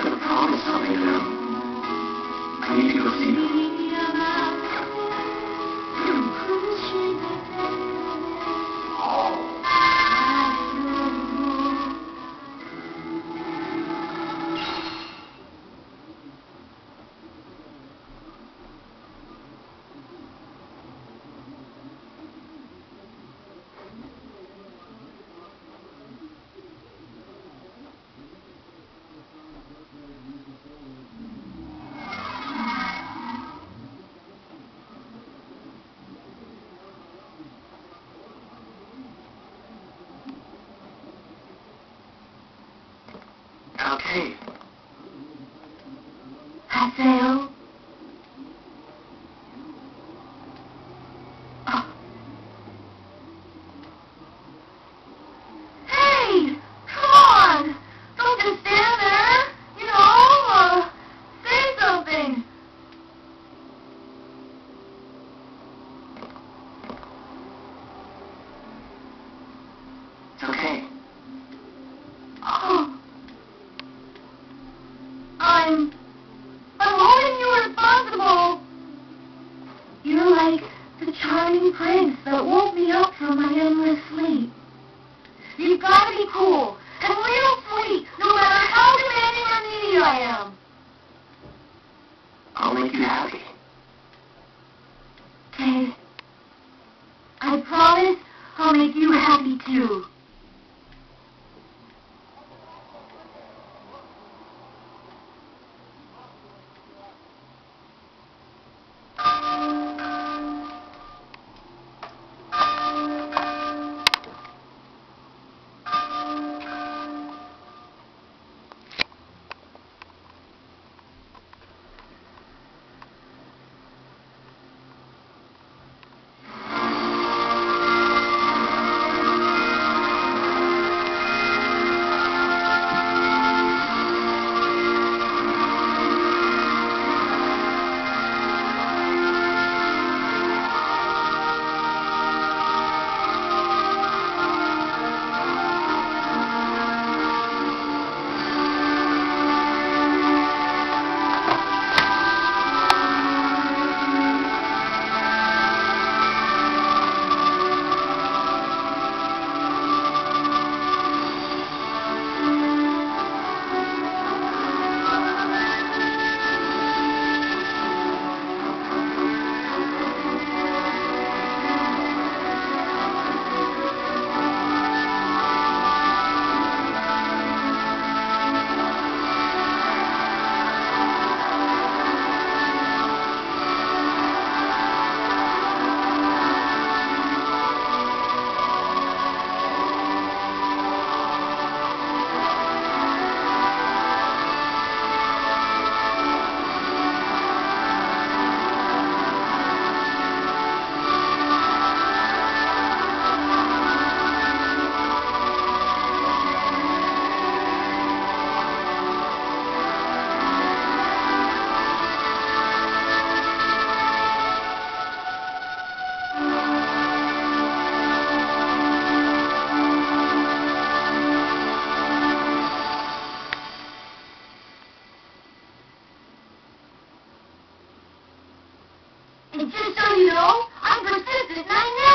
I promised I'll make it out. I need to go see them. Okay. Haseo? Oh. Hey! Come on! Don't just stand there! You know, say something! It's okay. Oh. I'm holding you responsible. You're like the charming prince that woke me up from my endless sleep. You've got to be cool and real sweet, no matter how demanding or needy I am. I'll make you happy. Okay. I promise I'll make you happy too. And just so you know, I'm persistent and I never